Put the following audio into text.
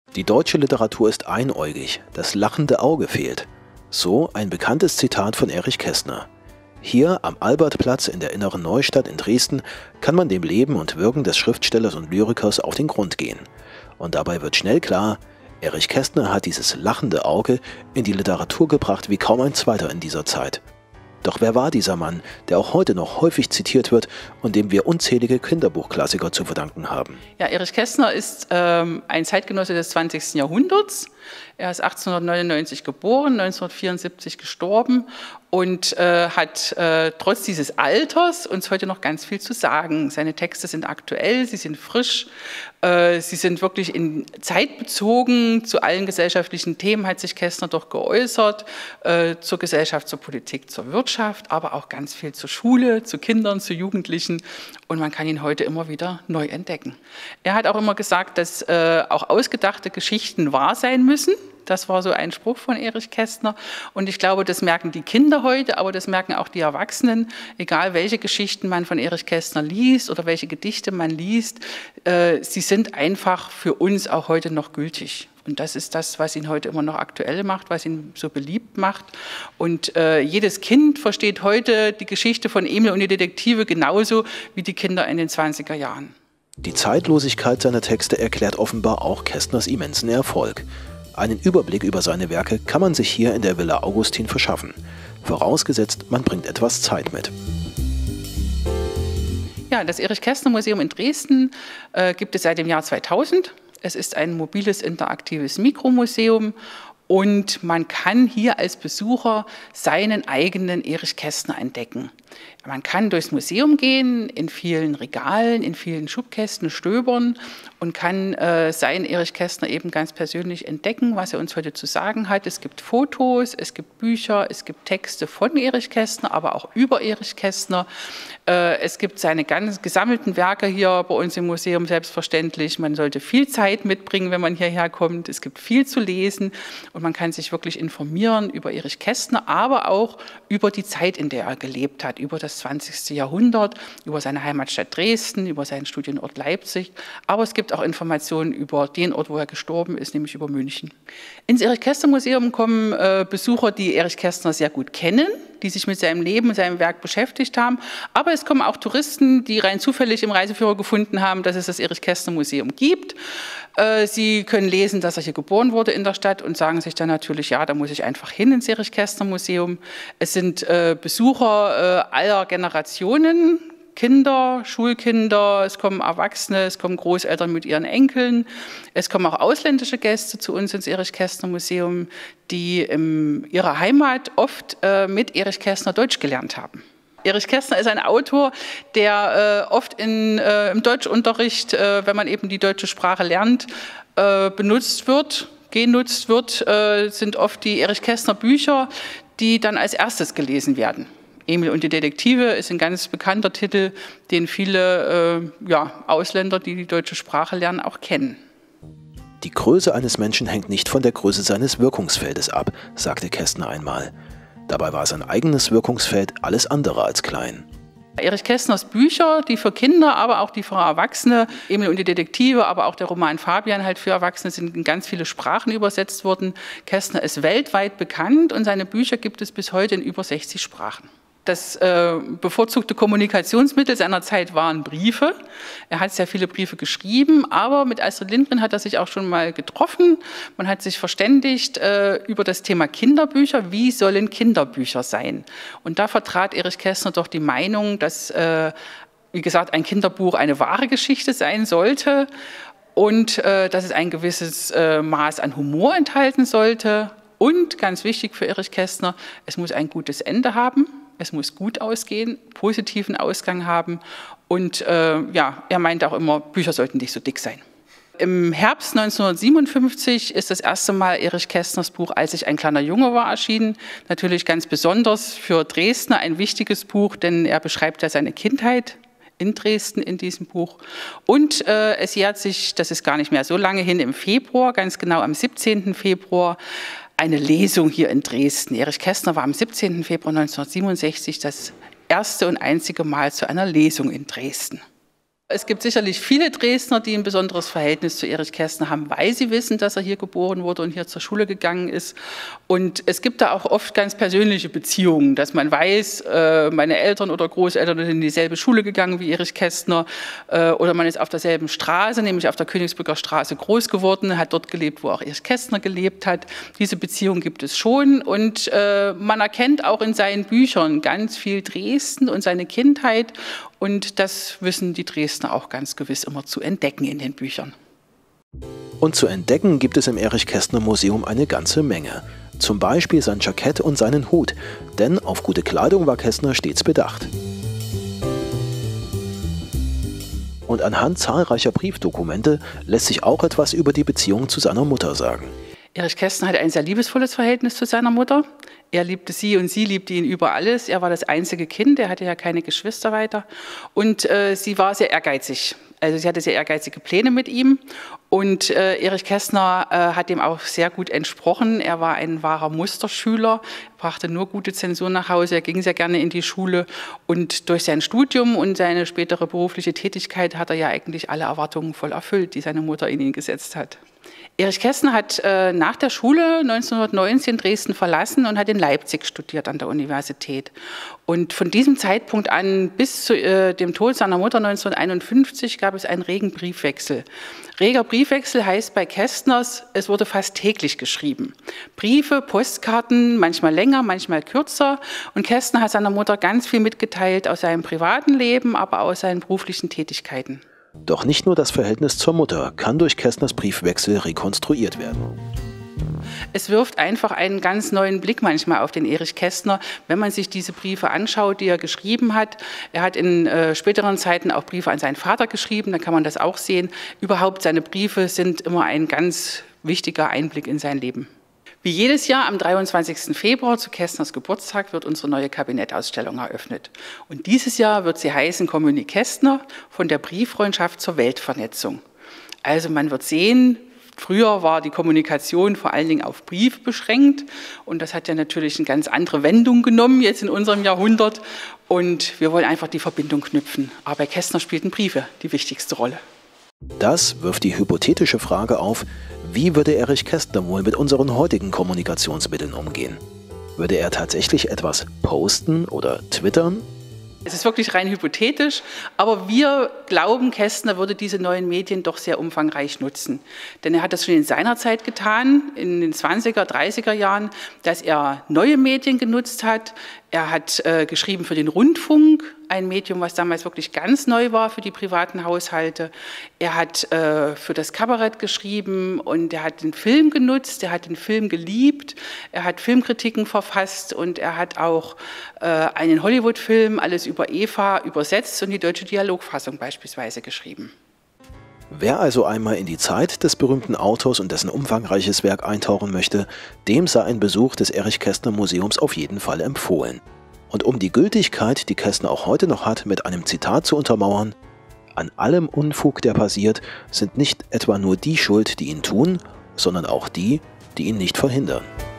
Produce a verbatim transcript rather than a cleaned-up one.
Die deutsche Literatur ist einäugig, das lachende Auge fehlt. So ein bekanntes Zitat von Erich Kästner. Hier am Albertplatz in der Inneren Neustadt in Dresden kann man dem Leben und Wirken des Schriftstellers und Lyrikers auf den Grund gehen. Und dabei wird schnell klar, Erich Kästner hat dieses lachende Auge in die Literatur gebracht wie kaum ein zweiter in dieser Zeit. Doch wer war dieser Mann, der auch heute noch häufig zitiert wird und dem wir unzählige Kinderbuchklassiker zu verdanken haben? Ja, Erich Kästner ist ähm, ein Zeitgenosse des zwanzigsten Jahrhunderts. Er ist achtzehnhundertneunundneunzig geboren, neunzehnhundertvierundsiebzig gestorben und äh, hat äh, trotz dieses Alters uns heute noch ganz viel zu sagen. Seine Texte sind aktuell, sie sind frisch, äh, sie sind wirklich in Zeit bezogen. Zu allen gesellschaftlichen Themen hat sich Kästner doch geäußert, äh, zur Gesellschaft, zur Politik, zur Wirtschaft, aber auch ganz viel zur Schule, zu Kindern, zu Jugendlichen, und man kann ihn heute immer wieder neu entdecken. Er hat auch immer gesagt, dass äh, auch ausgedachte Geschichten wahr sein müssen. Das war so ein Spruch von Erich Kästner, und ich glaube, das merken die Kinder heute, aber das merken auch die Erwachsenen, egal welche Geschichten man von Erich Kästner liest oder welche Gedichte man liest, äh, sie sind einfach für uns auch heute noch gültig. Und das ist das, was ihn heute immer noch aktuell macht, was ihn so beliebt macht. Und äh, jedes Kind versteht heute die Geschichte von Emil und die Detektive genauso wie die Kinder in den zwanziger Jahren. Die Zeitlosigkeit seiner Texte erklärt offenbar auch Kästners immensen Erfolg. Einen Überblick über seine Werke kann man sich hier in der Villa Augustin verschaffen. Vorausgesetzt, man bringt etwas Zeit mit. Ja, das Erich-Kästner-Museum in Dresden äh, gibt es seit dem Jahr zweitausend. Es ist ein mobiles, interaktives Mikromuseum und man kann hier als Besucher seinen eigenen Erich Kästner entdecken. Man kann durchs Museum gehen, in vielen Regalen, in vielen Schubkästen stöbern und kann äh, seinen Erich Kästner eben ganz persönlich entdecken, was er uns heute zu sagen hat. Es gibt Fotos, es gibt Bücher, es gibt Texte von Erich Kästner, aber auch über Erich Kästner. Äh, es gibt seine ganz gesammelten Werke hier bei uns im Museum, selbstverständlich. Man sollte viel Zeit mitbringen, wenn man hierher kommt. Es gibt viel zu lesen und man kann sich wirklich informieren über Erich Kästner, aber auch über die Zeit, in der er gelebt hat, über das zwanzigste Jahrhundert, über seine Heimatstadt Dresden, über seinen Studienort Leipzig. Aber es gibt auch Informationen über den Ort, wo er gestorben ist, nämlich über München. Ins Erich-Kästner-Museum kommen äh, Besucher, die Erich Kästner sehr gut kennen, die sich mit seinem Leben und seinem Werk beschäftigt haben. Aber es kommen auch Touristen, die rein zufällig im Reiseführer gefunden haben, dass es das Erich-Kästner-Museum gibt. Äh, sie können lesen, dass er hier geboren wurde in der Stadt und sagen sich dann natürlich, ja, da muss ich einfach hin ins Erich-Kästner-Museum. Es sind äh, Besucher äh, aller Generationen, Kinder, Schulkinder, es kommen Erwachsene, es kommen Großeltern mit ihren Enkeln. Es kommen auch ausländische Gäste zu uns ins Erich-Kästner-Museum, die in ihrer Heimat oft äh, mit Erich Kästner Deutsch gelernt haben. Erich Kästner ist ein Autor, der äh, oft in, äh, im Deutschunterricht, äh, wenn man eben die deutsche Sprache lernt, äh, benutzt wird, genutzt wird, äh, sind oft die Erich Kästner Bücher, die dann als erstes gelesen werden. Emil und die Detektive ist ein ganz bekannter Titel, den viele äh, ja, Ausländer, die die deutsche Sprache lernen, auch kennen. Die Größe eines Menschen hängt nicht von der Größe seines Wirkungsfeldes ab, sagte Kästner einmal. Dabei war sein eigenes Wirkungsfeld alles andere als klein. Erich Kästners Bücher, die für Kinder, aber auch die für Erwachsene, Emil und die Detektive, aber auch der Roman Fabian halt für Erwachsene, sind in ganz viele Sprachen übersetzt worden. Kästner ist weltweit bekannt und seine Bücher gibt es bis heute in über sechzig Sprachen. Das äh, bevorzugte Kommunikationsmittel seiner Zeit waren Briefe. Er hat sehr viele Briefe geschrieben, aber mit Astrid Lindgren hat er sich auch schon mal getroffen. Man hat sich verständigt äh, über das Thema Kinderbücher. Wie sollen Kinderbücher sein? Und da vertrat Erich Kästner doch die Meinung, dass, äh, wie gesagt, ein Kinderbuch eine wahre Geschichte sein sollte und äh, dass es ein gewisses äh, Maß an Humor enthalten sollte. Und ganz wichtig für Erich Kästner, es muss ein gutes Ende haben. Es muss gut ausgehen, positiven Ausgang haben und äh, ja, er meinte auch immer, Bücher sollten nicht so dick sein. Im Herbst neunzehnhundertsiebenundfünfzig ist das erste Mal Erich Kästners Buch Als ich ein kleiner Junge war erschienen. Natürlich ganz besonders für Dresdner ein wichtiges Buch, denn er beschreibt ja seine Kindheit in Dresden in diesem Buch. Und äh, es jährt sich, das ist gar nicht mehr so lange hin, im Februar, ganz genau am siebzehnten Februar, eine Lesung hier in Dresden. Erich Kästner war am siebzehnten Februar neunzehnhundertsiebenundsechzig das erste und einzige Mal zu einer Lesung in Dresden. Es gibt sicherlich viele Dresdner, die ein besonderes Verhältnis zu Erich Kästner haben, weil sie wissen, dass er hier geboren wurde und hier zur Schule gegangen ist. Und es gibt da auch oft ganz persönliche Beziehungen, dass man weiß, meine Eltern oder Großeltern sind in dieselbe Schule gegangen wie Erich Kästner oder man ist auf derselben Straße, nämlich auf der Königsbrücker Straße groß geworden, hat dort gelebt, wo auch Erich Kästner gelebt hat. Diese Beziehung gibt es schon und man erkennt auch in seinen Büchern ganz viel Dresden und seine Kindheit. Und das wissen die Dresdner auch ganz gewiss immer zu entdecken in den Büchern. Und zu entdecken gibt es im Erich Kästner Museum eine ganze Menge. Zum Beispiel sein Jackett und seinen Hut, denn auf gute Kleidung war Kästner stets bedacht. Und anhand zahlreicher Briefdokumente lässt sich auch etwas über die Beziehung zu seiner Mutter sagen. Erich Kästner hatte ein sehr liebesvolles Verhältnis zu seiner Mutter. Er liebte sie und sie liebte ihn über alles. Er war das einzige Kind, er hatte ja keine Geschwister weiter. Und äh, sie war sehr ehrgeizig. Also sie hatte sehr ehrgeizige Pläne mit ihm. Und äh, Erich Kästner äh, hat ihm auch sehr gut entsprochen. Er war ein wahrer Musterschüler, brachte nur gute Zensuren nach Hause, er ging sehr gerne in die Schule. Und durch sein Studium und seine spätere berufliche Tätigkeit hat er ja eigentlich alle Erwartungen voll erfüllt, die seine Mutter in ihn gesetzt hat. Erich Kästner hat äh, nach der Schule neunzehnhundertneunzehn Dresden verlassen und hat in Leipzig studiert an der Universität. Und von diesem Zeitpunkt an bis zu äh, dem Tod seiner Mutter neunzehnhunderteinundfünfzig gab es einen regen Briefwechsel. Reger Briefwechsel heißt bei Kästners, es wurde fast täglich geschrieben. Briefe, Postkarten, manchmal länger, manchmal kürzer. Und Kästner hat seiner Mutter ganz viel mitgeteilt aus seinem privaten Leben, aber auch aus seinen beruflichen Tätigkeiten. Doch nicht nur das Verhältnis zur Mutter kann durch Kästners Briefwechsel rekonstruiert werden. Es wirft einfach einen ganz neuen Blick manchmal auf den Erich Kästner, wenn man sich diese Briefe anschaut, die er geschrieben hat. Er hat in äh, späteren Zeiten auch Briefe an seinen Vater geschrieben, da kann man das auch sehen. Überhaupt, seine Briefe sind immer ein ganz wichtiger Einblick in sein Leben. Wie jedes Jahr am dreiundzwanzigsten Februar zu Kästners Geburtstag wird unsere neue Kabinettausstellung eröffnet. Und dieses Jahr wird sie heißen Kommune Kästner von der Brieffreundschaft zur Weltvernetzung. Also man wird sehen, früher war die Kommunikation vor allen Dingen auf Brief beschränkt und das hat ja natürlich eine ganz andere Wendung genommen jetzt in unserem Jahrhundert und wir wollen einfach die Verbindung knüpfen. Aber bei Kästner spielten Briefe die wichtigste Rolle. Das wirft die hypothetische Frage auf, wie würde Erich Kästner wohl mit unseren heutigen Kommunikationsmitteln umgehen? Würde er tatsächlich etwas posten oder twittern? Es ist wirklich rein hypothetisch, aber wir glauben, Kästner würde diese neuen Medien doch sehr umfangreich nutzen. Denn er hat das schon in seiner Zeit getan, in den zwanziger, dreißiger Jahren, dass er neue Medien genutzt hat. Er hat äh, geschrieben für den Rundfunk, ein Medium, was damals wirklich ganz neu war für die privaten Haushalte. Er hat äh, für das Kabarett geschrieben und er hat den Film genutzt, er hat den Film geliebt, er hat Filmkritiken verfasst und er hat auch äh, einen Hollywood-Film, Alles über Eva, übersetzt und die deutsche Dialogfassung beispielsweise geschrieben. Wer also einmal in die Zeit des berühmten Autors und dessen umfangreiches Werk eintauchen möchte, dem sei ein Besuch des Erich Kästner Museums auf jeden Fall empfohlen. Und um die Gültigkeit, die Kästner auch heute noch hat, mit einem Zitat zu untermauern: An allem Unfug, der passiert, sind nicht etwa nur die schuld, die ihn tun, sondern auch die, die ihn nicht verhindern.